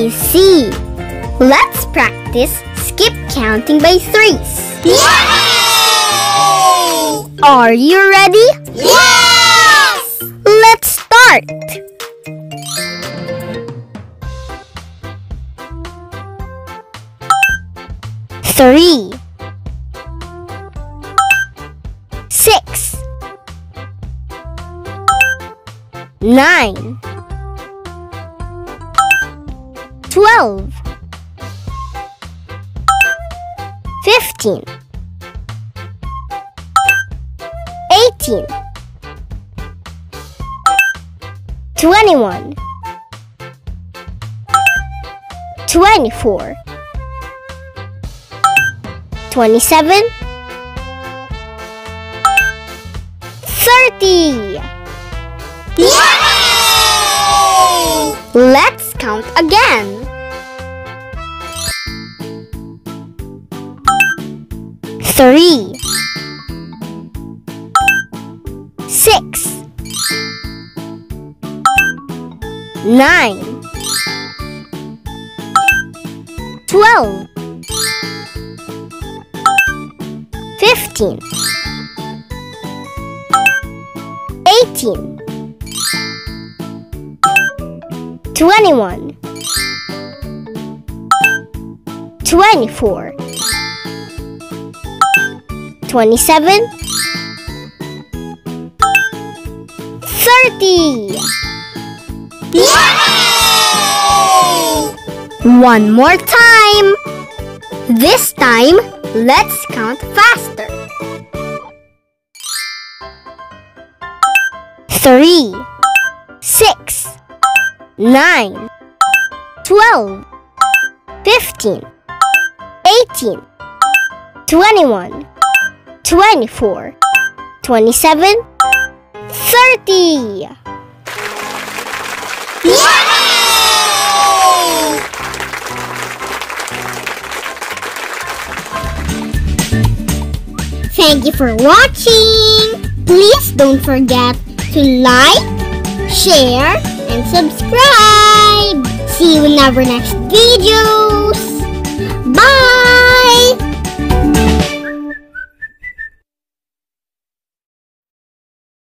I see. Let's practice skip counting by threes. Yay! Are you ready? Yes! Let's start. 3, 6, 9, 12, 15, 18, 21, 24, 27, 30. Yay! Let's count again. 3, 6, 9, 12, 15, 18, 21, 24, 27, 30. Yay! One more time. This time, let's count faster. 3, 6, 9, 12, 15, 18, 21, 24, 27, 30. Yay! Thank you for watching. Please don't forget to like, share, and subscribe. See you in our next videos. Bye!